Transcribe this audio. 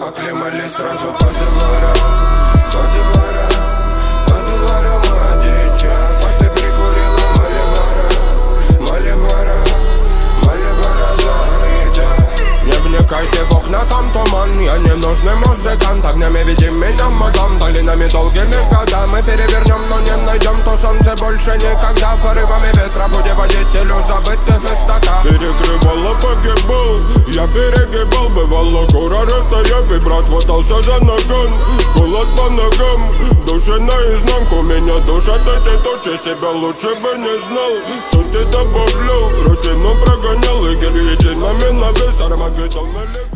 Оклемали сразу по дворам, по дворам, по дворам одичав. А ты прикурила Малибора, Малибора зарыта. Не вникайте в окна, там туман. Я не нужный музыкант. Огнями веди меня, мадам. Долинами долгими годами перевернем, но не найдем то солнце больше никогда. Порывами ветра будем водителю забытых истоках. Перекрывало, погибал, я перегибал. Бывало кура растаяв, и брат хватался за наган. Голод по ногам, души наизнанку. Меня душат эти тучи, себя лучше бы не знал. Сути добавлял, рутину прогонял. И гель единами на вес, Армагеддон.